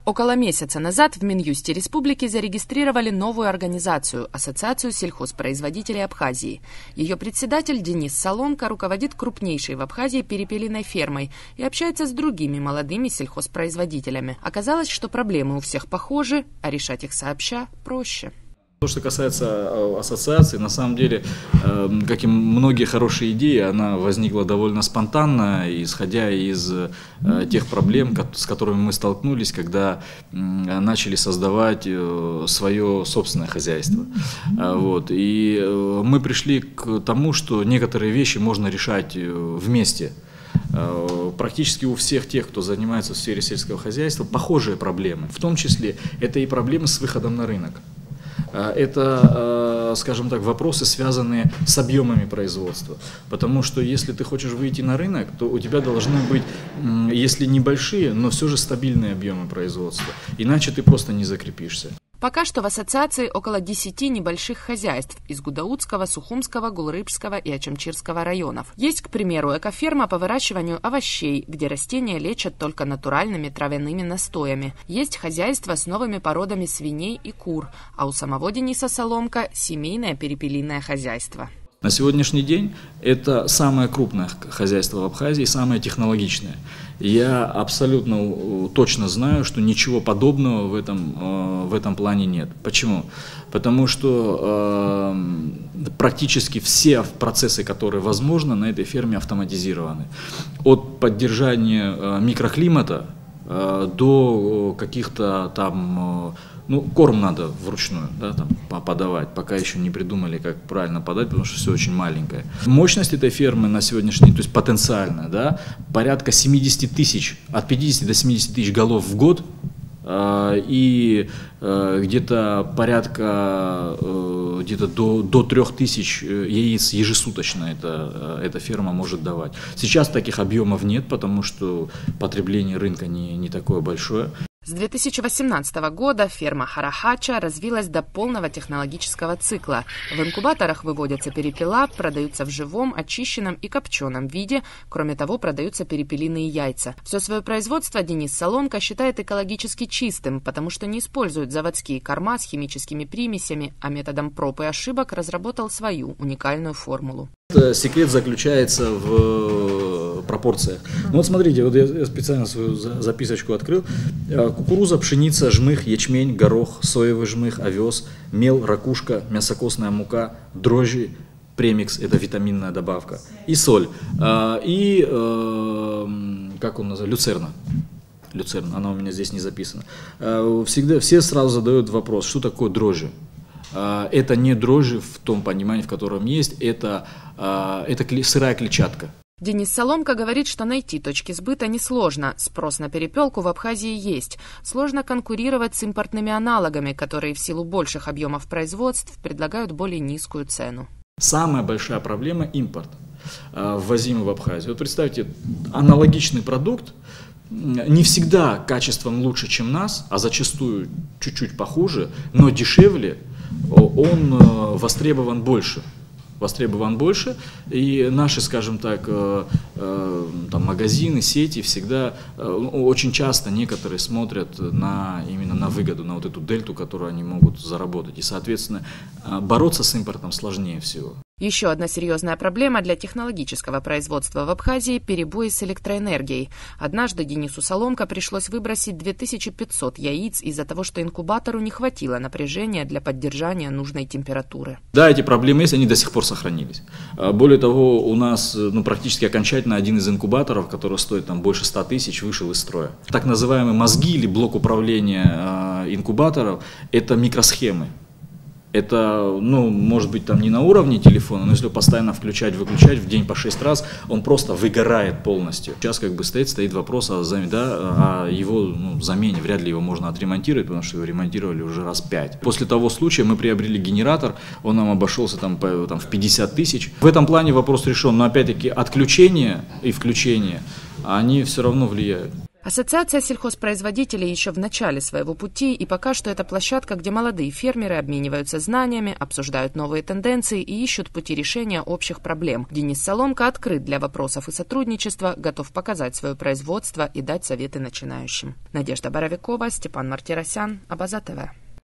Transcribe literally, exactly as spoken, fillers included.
Около месяца назад в Минюсте республики зарегистрировали новую организацию – Ассоциацию сельхозпроизводителей Абхазии. Ее председатель Денис Соломка руководит крупнейшей в Абхазии перепелиной фермой и общается с другими молодыми сельхозпроизводителями. Оказалось, что проблемы у всех похожи, а решать их сообща проще. То, что касается ассоциации, на самом деле, как и многие хорошие идеи, она возникла довольно спонтанно, исходя из тех проблем, с которыми мы столкнулись, когда начали создавать свое собственное хозяйство. Вот. И мы пришли к тому, что некоторые вещи можно решать вместе. Практически у всех тех, кто занимается в сфере сельского хозяйства, похожие проблемы. В том числе это и проблемы с выходом на рынок. Это, скажем так, вопросы, связанные с объемами производства. Потому что если ты хочешь выйти на рынок, то у тебя должны быть, если небольшие, но все же стабильные объемы производства. Иначе ты просто не закрепишься. Пока что в ассоциации около десяти небольших хозяйств из Гудаутского, Сухумского, Гулрыбского и Ачамчирского районов. Есть, к примеру, экоферма по выращиванию овощей, где растения лечат только натуральными травяными настоями. Есть хозяйство с новыми породами свиней и кур, а у самого Дениса Соломка – семейное перепелиное хозяйство. На сегодняшний день это самое крупное хозяйство в Абхазии, самое технологичное. Я абсолютно точно знаю, что ничего подобного в этом, в этом плане нет. Почему? Потому что э, практически все процессы, которые возможны, на этой ферме автоматизированы. От поддержания э, микроклимата э, до каких-то там... Э, Ну, корм надо вручную, да, там, подавать, пока еще не придумали, как правильно подать, потому что все очень маленькое. Мощность этой фермы на сегодняшний день, то есть потенциальная, да, порядка семидесяти тысяч, от пятидесяти до семидесяти тысяч голов в год, э, и э, где-то порядка э, где-то до, до трех тысяч яиц ежесуточно эта, эта ферма может давать. Сейчас таких объемов нет, потому что потребление рынка не, не такое большое. С две тысячи восемнадцатого года ферма Харахача развилась до полного технологического цикла. В инкубаторах выводятся перепела, продаются в живом, очищенном и копченом виде. Кроме того, продаются перепелиные яйца. Все свое производство Денис Соломка считает экологически чистым, потому что не использует заводские корма с химическими примесями, а методом проб и ошибок разработал свою уникальную формулу. Секрет заключается в пропорциях. Ну вот смотрите, вот я специально свою записочку открыл. Кукуруза, пшеница, жмых, ячмень, горох, соевый жмых, овес, мел, ракушка, мясокосная мука, дрожжи, премикс, это витаминная добавка, и соль, и, как он называется, люцерна. Люцерна, она у меня здесь не записана. Всегда, все сразу задают вопрос, что такое дрожжи? Это не дрожжи в том понимании, в котором есть, это, это сырая клетчатка. Денис Соломка говорит, что найти точки сбыта несложно. Спрос на перепелку в Абхазии есть. Сложно конкурировать с импортными аналогами, которые в силу больших объемов производств предлагают более низкую цену. Самая большая проблема – импорт, ввозимый в Абхазию. Вот представьте, аналогичный продукт, не всегда качеством лучше, чем нас, а зачастую чуть-чуть похуже, но дешевле, он востребован больше. востребован больше, и наши, скажем так, там, магазины, сети всегда, очень часто некоторые смотрят на, именно на выгоду, на вот эту дельту, которую они могут заработать, и, соответственно, бороться с импортом сложнее всего. Еще одна серьезная проблема для технологического производства в Абхазии – перебои с электроэнергией. Однажды Денису Соломка пришлось выбросить две тысячи пятьсот яиц из-за того, что инкубатору не хватило напряжения для поддержания нужной температуры. Да, эти проблемы есть, они до сих пор сохранились. Более того, у нас ну, практически окончательно один из инкубаторов, который стоит там, больше ста тысяч, вышел из строя. Так называемые мозги или блок управления э, инкубаторов – это микросхемы. Это, ну, может быть, там не на уровне телефона, но если постоянно включать, выключать в день по шесть раз, он просто выгорает полностью. Сейчас как бы стоит, стоит вопрос о, да, о его ну, замене. Вряд ли его можно отремонтировать, потому что его ремонтировали уже раз пять. После того случая мы приобрели генератор, он нам обошелся там, по, там, в пятьдесят тысяч. В этом плане вопрос решен, но опять-таки отключение и включение, они все равно влияют. Ассоциация сельхозпроизводителей еще в начале своего пути, и пока что это площадка, где молодые фермеры обмениваются знаниями, обсуждают новые тенденции и ищут пути решения общих проблем. Денис Соломка открыт для вопросов и сотрудничества, готов показать свое производство и дать советы начинающим. Надежда Боровикова, Степан Мартиросян, Абаза ТВ.